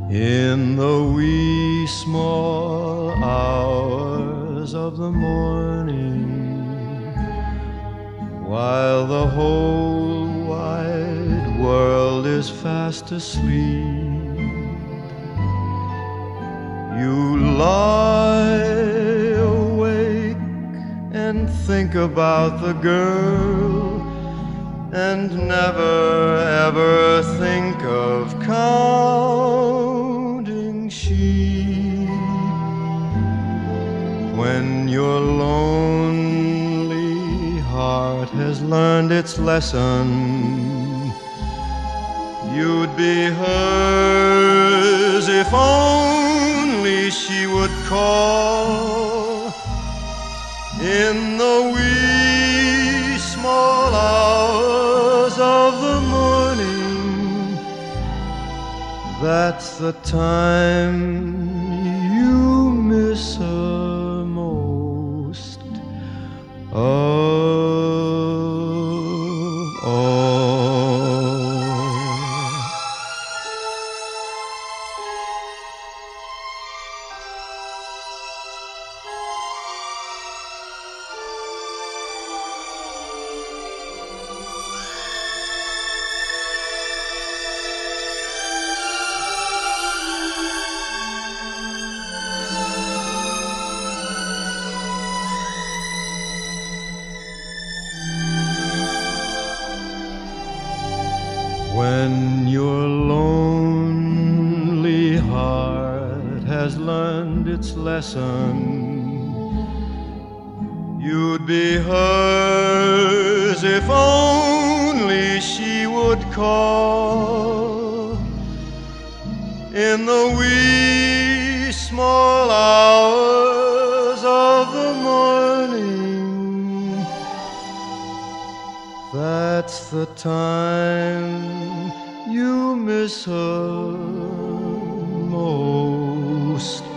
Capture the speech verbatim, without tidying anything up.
In the wee small hours of the morning, while the whole wide world is fast asleep, you lie awake and think about the girl, and never ever think of counting sheep. When your lonely heart has learned its lesson, you'd be hers if only she would call in the wee small hours of the morning. That's the time you miss her most of all. When your lonely heart has learned its lesson, you'd be hers if only she would call in the wee small hours of the morning. That's the time you miss her most